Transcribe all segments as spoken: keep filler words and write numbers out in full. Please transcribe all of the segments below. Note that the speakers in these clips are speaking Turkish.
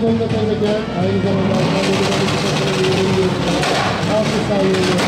Sonunda tebrikler. Aynı zamanda altı saniye.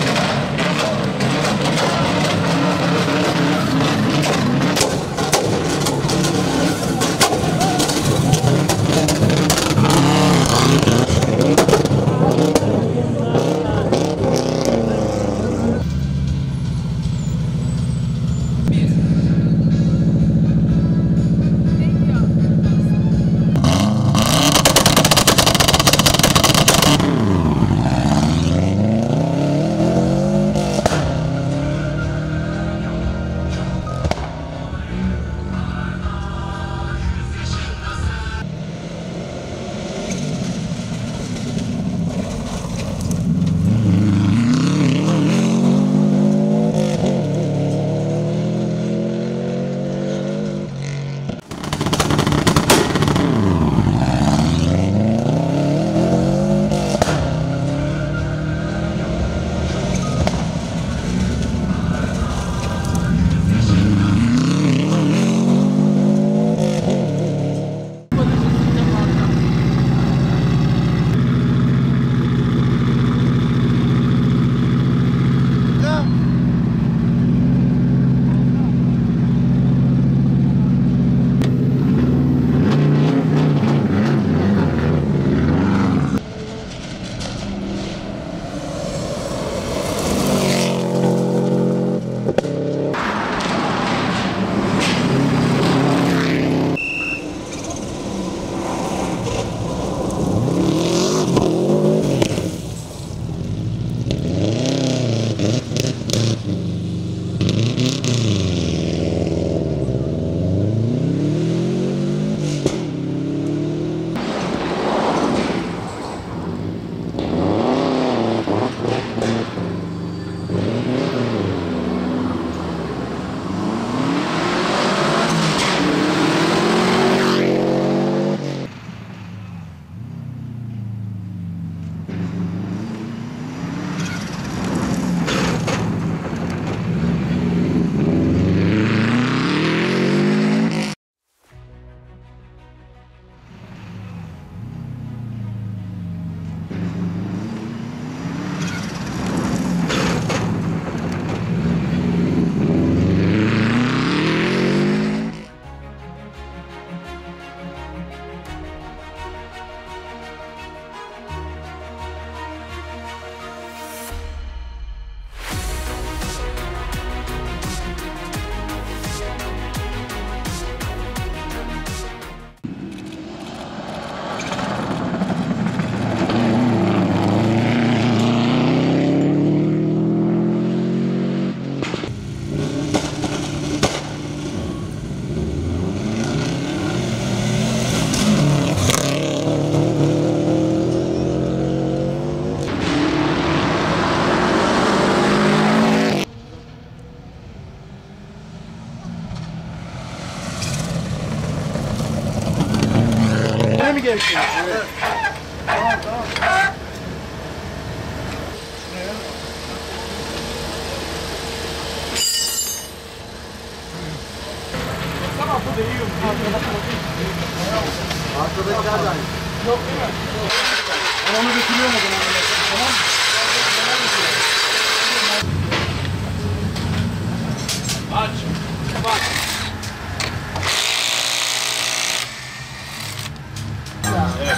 geçti. Evet. Tamam tamam. Tamam bu da iyi yok. Arkadakiler de aynı. Yok değil mi? Yok. Ben onu götürüyorum o zaman. Tamam mı? Aç. Bak. Evet.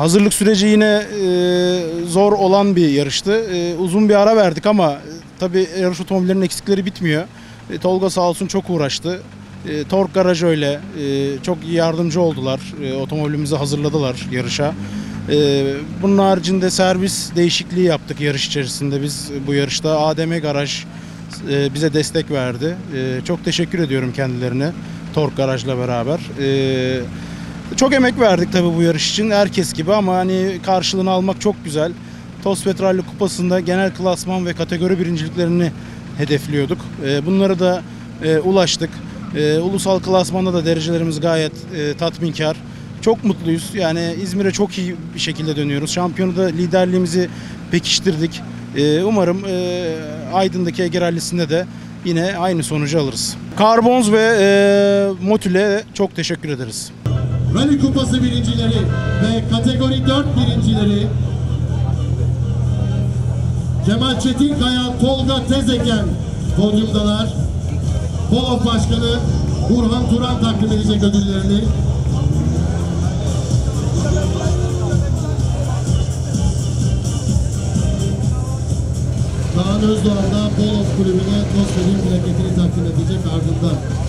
hazırlık süreci yine e, zor olan bir yarıştı. E, uzun bir ara verdik ama e, tabii yarış otomobillerinin eksikleri bitmiyor. E, Tolga sağ olsun çok uğraştı. E, Tork Garaj öyle. E, çok iyi yardımcı oldular. E, otomobilimizi hazırladılar yarışa. E, bunun haricinde servis değişikliği yaptık yarış içerisinde. Biz bu yarışta A D M Garaj e, bize destek verdi. E, çok teşekkür ediyorum kendilerine. Tork Garaj'la beraber. E, çok emek verdik tabii bu yarış için. Herkes gibi ama hani karşılığını almak çok güzel. Tosfet Rally Kupası'nda genel klasman ve kategori birinciliklerini hedefliyorduk. E, bunları da e, ulaştık. E, ulusal klasmanda da derecelerimiz gayet e, tatminkar. Çok mutluyuz. Yani İzmir'e çok iyi bir şekilde dönüyoruz. Şampiyonada liderliğimizi pekiştirdik. E, umarım e, Aydın'daki Ege Rally'sinde de yine aynı sonucu alırız. Karbonz ve e, Motül'e çok teşekkür ederiz. Rally Kupası birincileri ve kategori dört birincileri Cemal Çetinkaya, Tolga Tezeken podyumdalar. Polof Başkanı Burhan Turan takdim edecek ödüllerini. Kaan Özdoğan da Polof Kulübü'ne Tosfet'in plaketini takdim edecek ardından.